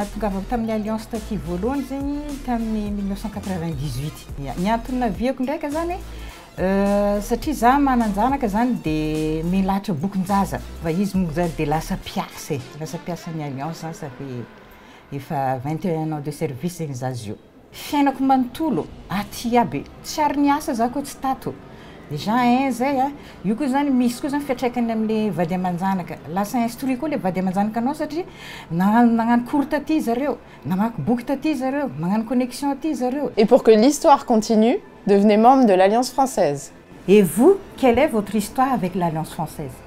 nahatongavako tamin'ny alliance taty voalohany zegny tamin'ny 1998. Ny antony naviako ndraika zany satria za mananjanaka zany de milatra bokin-jaza fa izy moa zany de lasa piasany alliance zany ça fait efa 21 ans de service zegny za zio. Fiainako manontolo aty aby tsy ary niasa za koa tsy tato. Déjà zay io koa zany misy koa zany fiatraikany am'le vady aman-janaka lasa instruit koa le vady aman-janaka anao satria nagnano cours taty zareo, namaky boky taty zareo, magnano connexion taty zareo. Et pour que l'histoire continue, devenez membre de l'Alliance française. Et vous, quelle est votre histoire avec l'Alliance française?